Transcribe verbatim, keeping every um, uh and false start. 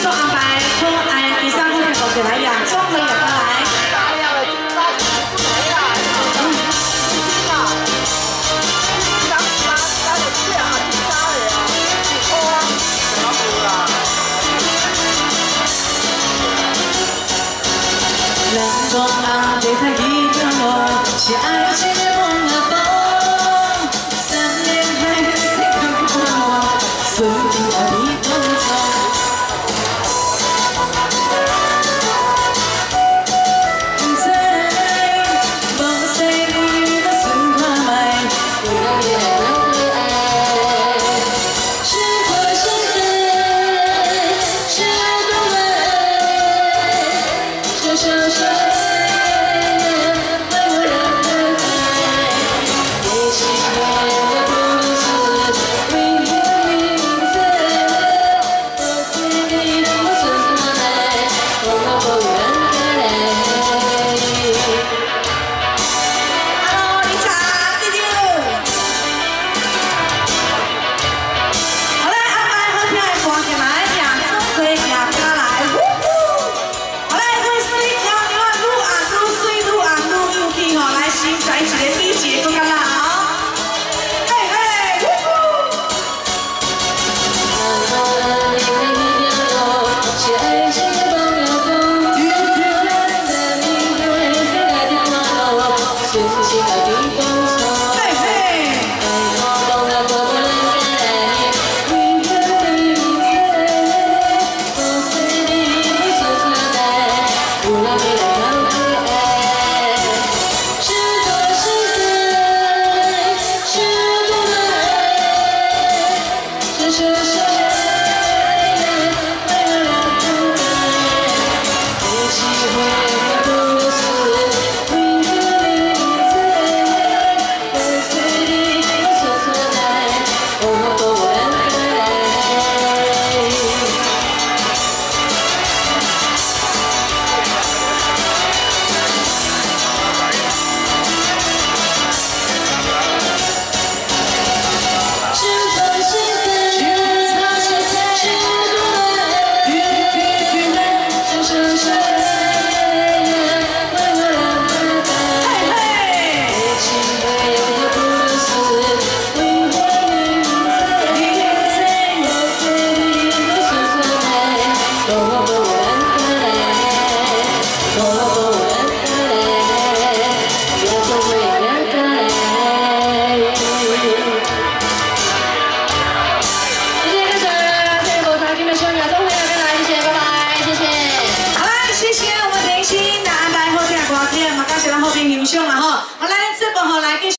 做安排，可爱第三个节目就来呀，综合演过来。 人讲啊，别太激动哦，是爱情的梦啊风，三年海誓空空，随你啊你动作。不知梦醒你的算看卖，有了你的最爱，是我现在是多爱，是小小。 后边欣赏啊吼，好，咱这部好来继续。